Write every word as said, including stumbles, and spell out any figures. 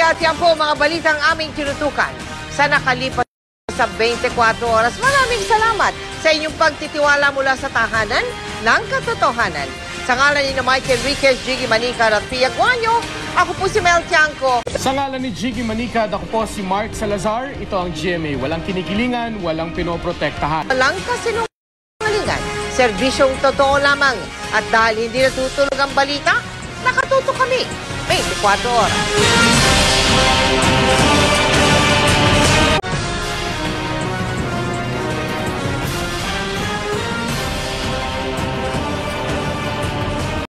At yan po mga balitang aming tinutukan sa nakalipas sa twenty-four oras. Maraming salamat sa inyong pagtitiwala mula sa tahanan ng katotohanan. Sa ngalan ni Mike Enriquez, Jiggy Manica at Pia Guanyo, ako po si Mel Tiangco. Sa ngalan ni Jiggy Manica, ako po si Mark Salazar. Ito ang G M A. Walang kinikilingan, walang pinoprotektahan. Walang kasinungalingan. Serbisyong totoo lamang. At dahil hindi natutulog ang balita, nakatuto kami twenty-four oras.